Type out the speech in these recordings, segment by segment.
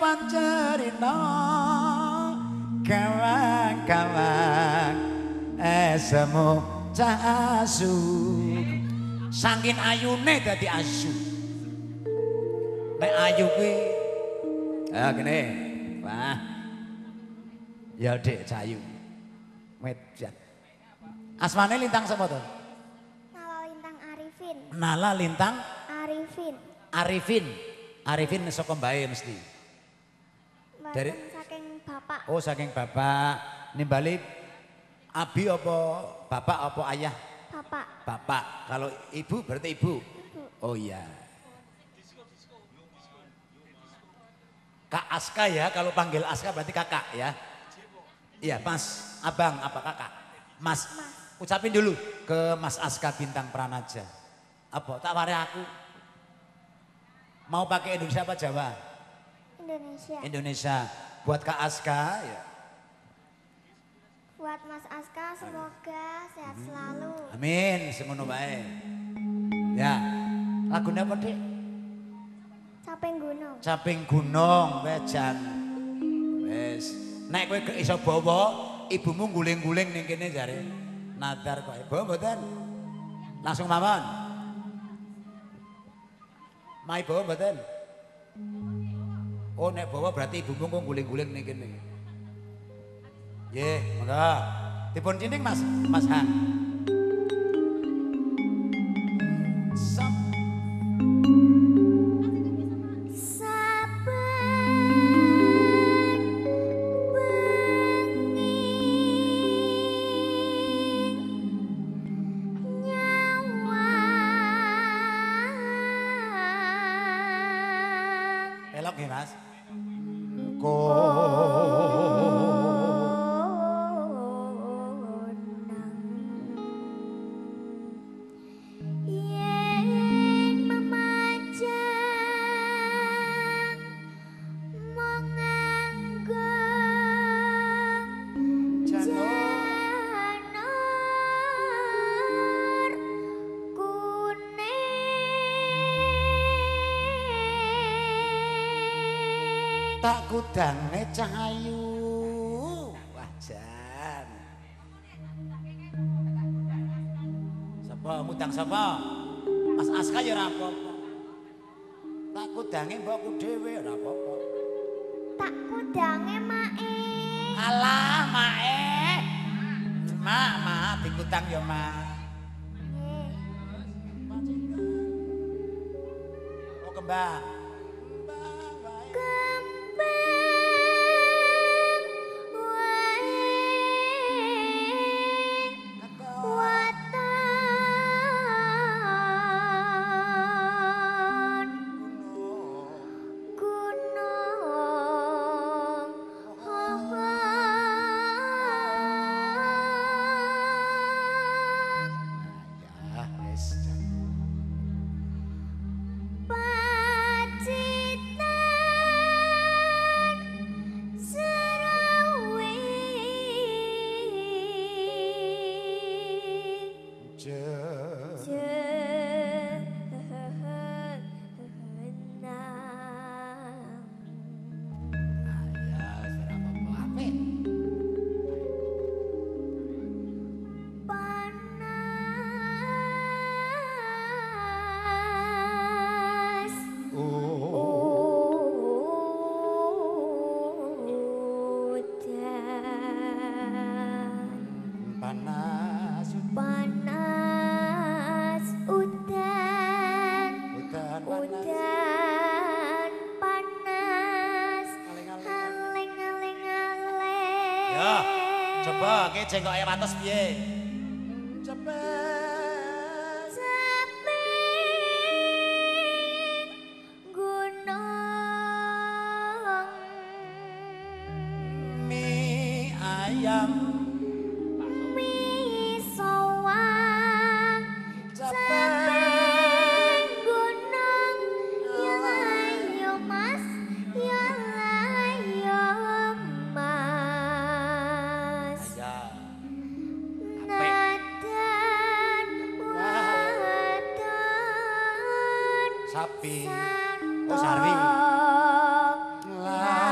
pancerina kawang-kawang semu cah asu saking ayune dadi asu nek ayu kuwi gini wah ya Dik Cayu Medjat asmane Lintang sapa to Nala Lintang Arifin. Nala Lintang Arifin. Arifin. Arifin saka mbae mesti. Dari saking bapak. Oh, saking bapak. Nimbali abi apa bapak apa ayah? Bapak. Bapak. Kalau ibu berarti ibu. Ibu. Oh iya. Kak Aska ya, kalau panggil Aska berarti kakak ya. Iya, Mas, Abang apa kakak? Mas. Ucapin dulu ke Mas Aska Bintang Pranaja. Apa? Tak wari aku. Mau pakai Indonesia apa Jawa? Indonesia. Indonesia. Buat Kak Aska ya. Buat Mas Aska semoga sehat selalu. Amin, semono bae. Ya. Lagunya apa, Dik? Caping gunung. Caping gunung, wejan. Wes. Nek kowe gak iso bawa, ibumu guling-guling ning kene jare. Nadar kok. Bawa mboten? Langsung mawon. Mai bawa mboten? Oh nek bawa berarti ibumu kok guling-guling ning kene. Nggih, monggo. Dipun cining Mas, Mas Han. Elok nggih Mas. Tak kudange cahayu wajan. Sapa mudang sapa? Mas Aska ya ora apa-apa. Tak kudange mbokku dhewe ora apa-apa. Tak kudange mae. Alah mae. Mak dikutang ya mak. Nggih. Oh kembang. Coba ki jenggoke wates piye? Cepet. Gunung. Mie ayam. Mie soang. Cepet. Gunung. Yalah yo Mas. Yalah yo Mas. Sapi. Oh Sarwi.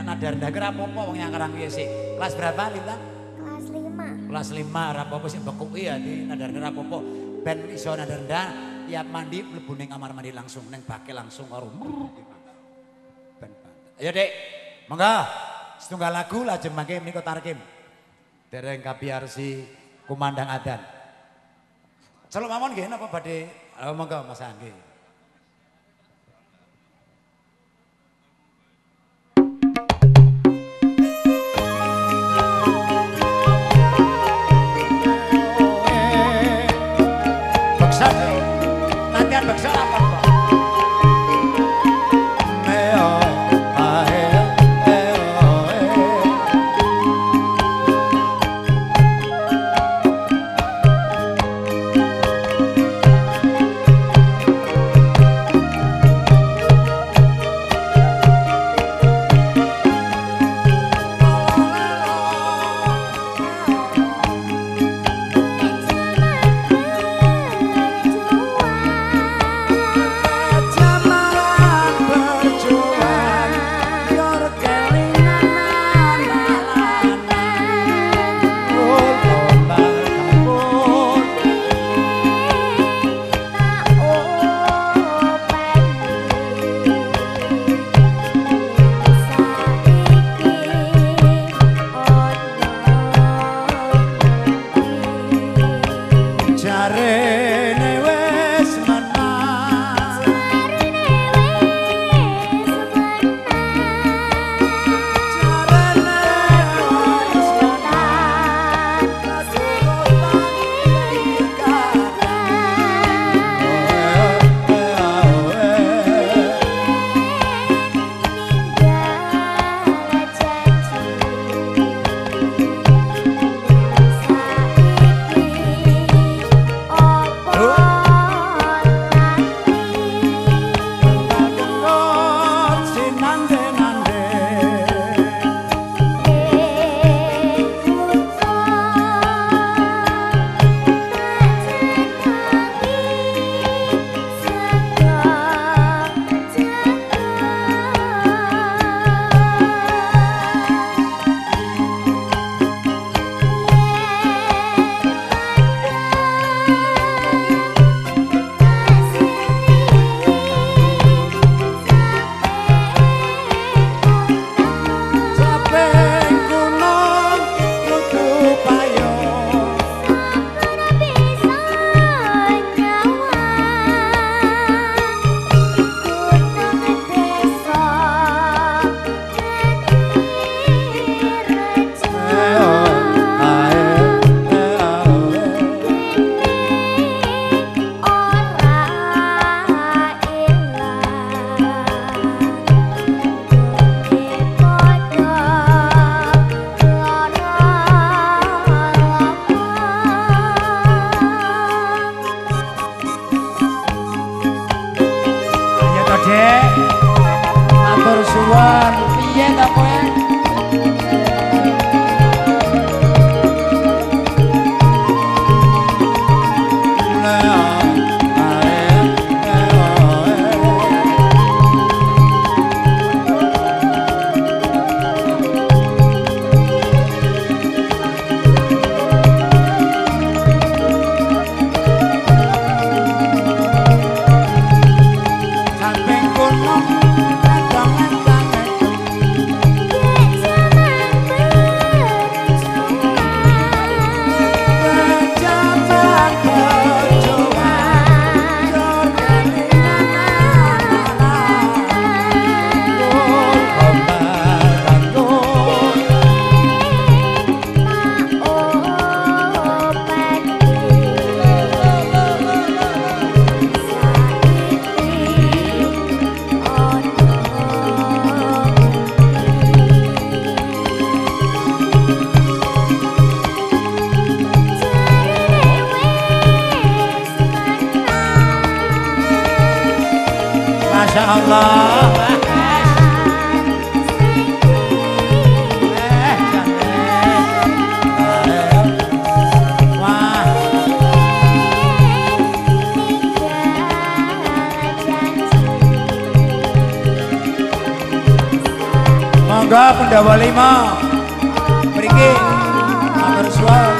nada rendah ki rapopo wong yang karang piye sih. Kelas berapa Lintang? Kelas 5. Kelas 5 rapopo sing bekuki ya di nada rendah rapopo. Ben iso nada rendah tiap mandi mlebu ning kamar mandi langsung ning bake langsung karo. Ben. Ayo Dek. Monggo. Setunggal lagu lajeng mangke menika tarkim. Dereng kapiarsi kumandang adan. Celuk mawon nggih napa badhe monggo Mas Anggi. Beksa latihan beksa apa kok? Masya Allah. monggo Pendawa 5. Mriki matur suwun.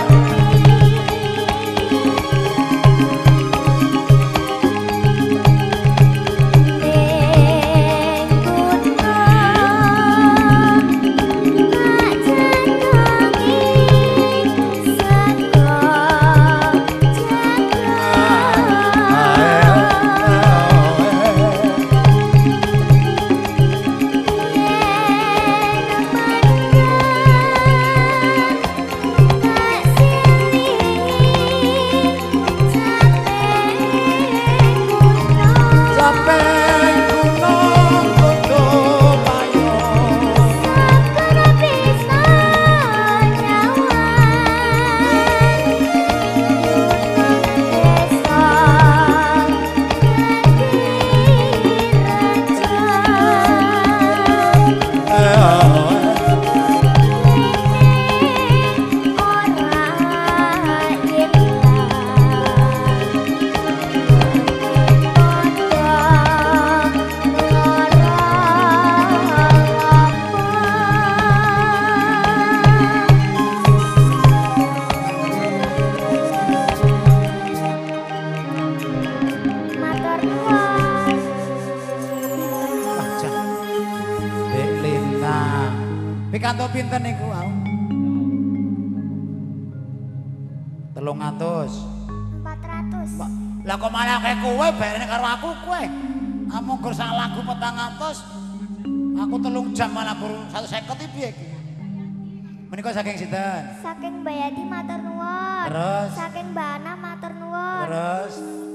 Pikanto pinten niku au? 300. 400. Lah kok malah kayak kowe bayarane karo aku kowe. Amung gur sak lagu 400. Aku 3 jam malah gur 150 iki piye iki? Menika saking sinten? Saking Mbak Yadi matur nuwun. Terus? Saking Mbak Ana matur nuwun. Terus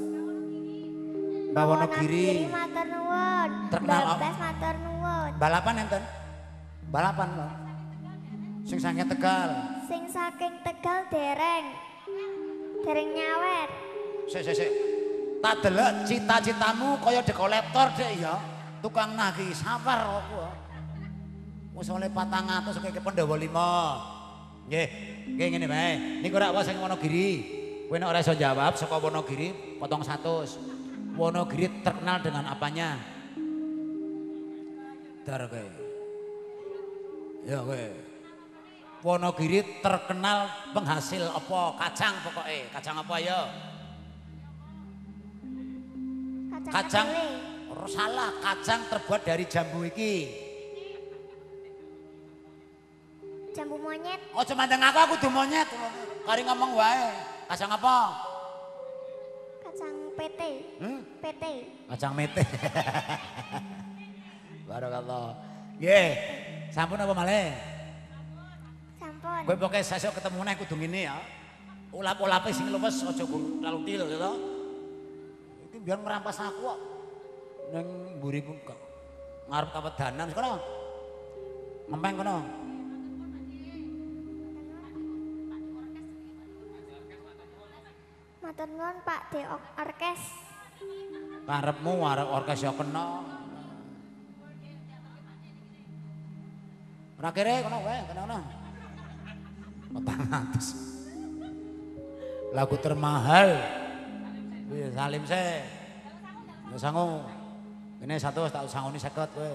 Mbak Wonogiri matur nuwun. Terkenal Mbak Bes matur nuwun. balapan enten? Balapan lho. Sing sange Tegal. Sing saking Tegal dereng. Dereng nyawet. Sik. Tak delok cita-citamu kaya dekolektor dek ya. Tukang nagih sabar aku. Wis oleh 400 kaya Pendawa 5. Nggih, nggih ngene bae. Niku rak wae sing Wonogiri. Kowe nek ora iso jawab saka Wonogiri potong 100. Wonogiri terkenal dengan apanya? Dar kowe. Ya kowe. Wonogiri terkenal penghasil apa? Kacang pokoknya. Kacang apa ya? Kacang. Salah, kacang terbuat dari jambu iki. Jambu monyet. Oh cuma aku kudu monyet. Kari ngomong wae. Kacang apa? Kacang PT. PT. Kacang mete. Barakallah. Nggih. Sampun apa malih? Sampun. Kowe pokoke sesuk ketemu neh kudu ngene ya. Ulap-ulape sing luwes aja terlalu til ya. Iki biar merampas aku kok. Ning mburi pun kok ngarep kawedanan kono. Ngempeng kono. Matur nuwun Pak De Orkes. Karepmu arek orkes ya kena. Ora kere kono wae, kono. 400. Lagu termahal. Wis salim se. Ya sangu. Ini 100 tak sangoni 50 kowe.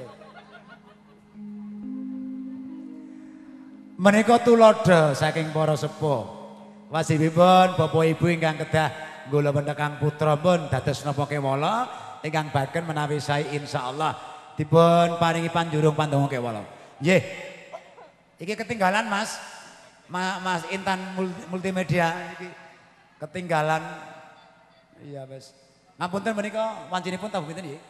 Menika tulodo saking para sepuh. Wasibipun Bapak Ibu ingkang kedah nggula pendekang putra pun dados napa kewala ingkang baken menawi sae insyaallah dipun paringi panjurung pandonga kewala. Nggih. Iki ketinggalan Mas. Mas Intan Multimedia iki ketinggalan. Iya wis. Ngapunten menika wancinipun tabuh pinten nggih?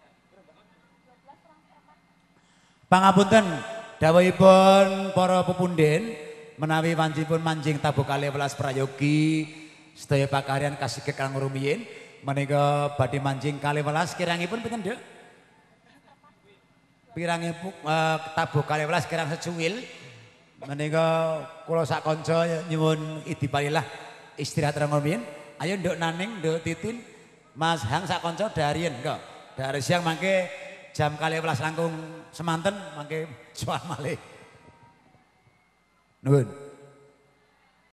Pangapunten dawuhipun para pepunden menawi wancinipun manjing tabuh 12 prayogi sedaya pakaryan kasigek kang rumiyin menika badhe manjing 12 kirangipun pinten Dek? Pirangipun tabuh 12 kirang secuil menika kula sak kanca nyuwun idipalilah istirahat rumiyin. Ayo Nduk Naning, Nduk Titin, Mas Hang sak kanca darien kok. Dari siang mangke jam 12 langkung semanten mangke soal malih. Nuwun.